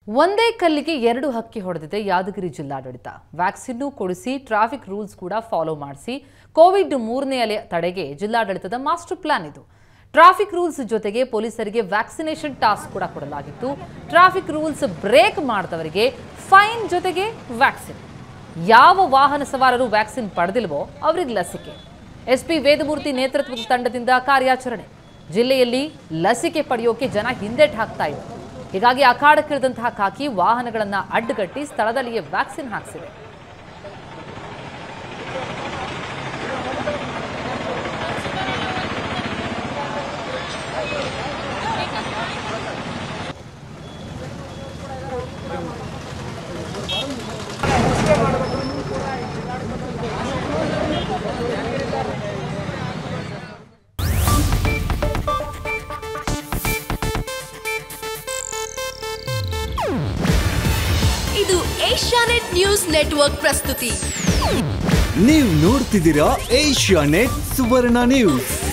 ಒಂದೇ ಕಲ್ಲಿಗೆ ಎರಡು ಹಕ್ಕಿ ಹೊಡೆದಿದೆ ಯಾದಗಿರಿ ಜಿಲ್ಲಾಡಳಿತ. ವ್ಯಾಕ್ಸಿನ್ ಕೊಡಿಸಿ ಟ್ರಾಫಿಕ್ ರೂಲ್ಸ್ ಕೂಡ ಫಾಲೋ ಮಾಡಿಸಿ ಕೋವಿಡ್ 3ನೇ ಅಲೆ ತಡೆಗೆ ಜಿಲ್ಲಾಡಳಿತದ ಮಾಸ್ಟರ್ ಪ್ಲಾನ್ ಇದು. ಟ್ರಾಫಿಕ್ ರೂಲ್ಸ್ ಜೊತೆಗೆ ಪೊಲೀಸರಿಗೆ ವ್ಯಾಕ್ಸಿನೇಷನ್ ಟಾಸ್ಕ್ ಕೂಡ ಕೊಡಲಾಗಿತ್ತು. ಟ್ರಾಫಿಕ್ ರೂಲ್ಸ್ ಬ್ರೇಕ್ ಮಾಡಿದವರಿಗೆ ಫೈನ್ ಜೊತೆಗೆ ವ್ಯಾಕ್ಸಿನ್. ಯಾವ ವಾಹನ ಸವಾರರು ವ್ಯಾಕ್ಸಿನ್ ಪಡೆದಿಲ್ವೋ ಅವರಿಗೆ ಲಸಿಕೆ. ಎಸ್ಪಿ ವೇದಮೂರ್ತಿ ನೇತೃತ್ವದ ತಂಡದಿಂದ ಕಾರ್ಯಾಚರಣೆ. ಜಿಲ್ಲೆಯಲ್ಲಿ ಲಸಿಕೆ ಪಡೆಯೋಕೆ ಜನ ಹಿಂದೇಟು ಹಾಕ್ತಾ ಇದ್ದಾರೆ. ಹೀಗಾಗಿ ಅಖಾಡಕ್ಕಿಳಿದಂತಹ ಖಾಕಿ ವಾಹನಗಳನ್ನು ಅಡ್ಡಗಟ್ಟಿ ಸ್ಥಳದಲ್ಲಿಯೇ ವ್ಯಾಕ್ಸಿನ್ ಹಾಕಿಸಿದೆ. ಇದು ಏಷ್ಯಾನೆಟ್ ನ್ಯೂಸ್ ನೆಟ್ವರ್ಕ್ ಪ್ರಸ್ತುತಿ. ನೀವು ನೋಡ್ತಿದ್ದೀರಾ ಏಷ್ಯಾನೆಟ್ ಸುವರ್ಣ ನ್ಯೂಸ್.